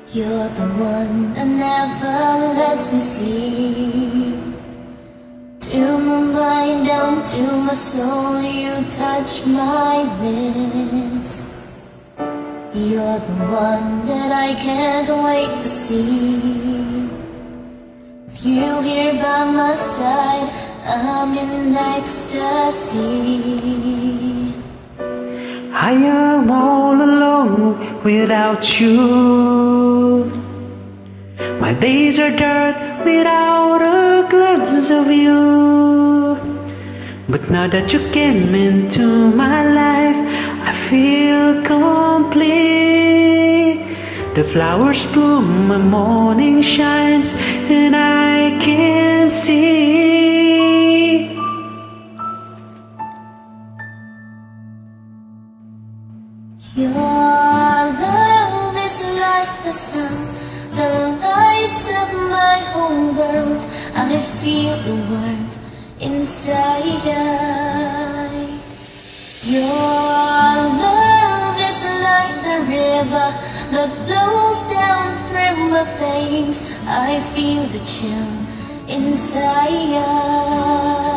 You're the one that never lets me sleep. To my mind, down to my soul, you touch my lips. You're the one that I can't wait to see. With you here by my side, I'm in ecstasy. I am all alone without you. My days are dark without a glimpse of you. But now that you came into my life, I feel complete. The flowers bloom, my morning shines, and I can see. Your love is like the sun that lights up my whole world. I feel the warmth inside. Your love is like the river that flows down through my veins. I feel the chill inside.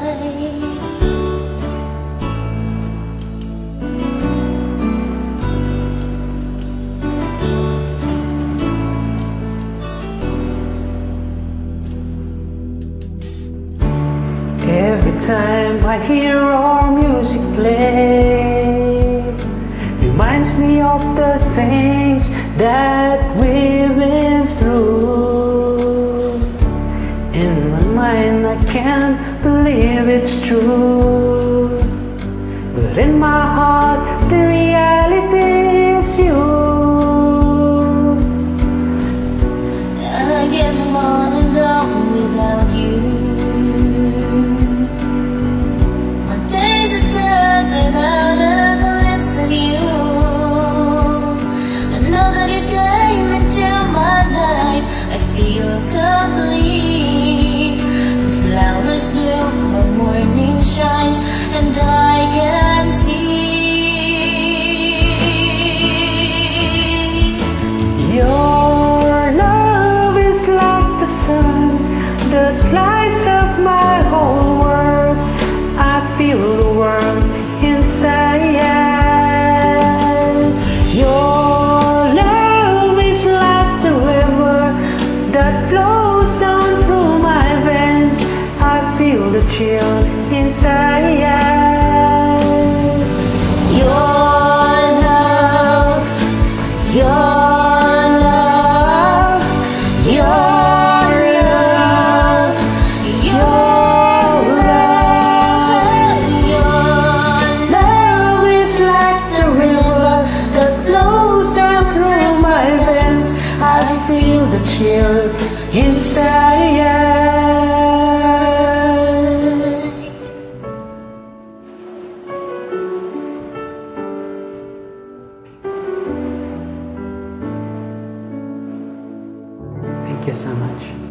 Every time I hear our music play, reminds me of the things that we've been through. In my mind I can't believe it's true, but in my heart the reality is you. I am all alone without you. Without a glimpse of you, and now that you came into my life, I feel complete. The flowers bloom, my morning shines, and I can see. Your love is like the sun that lights up my whole world. I feel the world inside. Your love is like the river that flows down through my veins. I feel the chill inside. Your love, your love, your feel the chill inside. Thank you so much.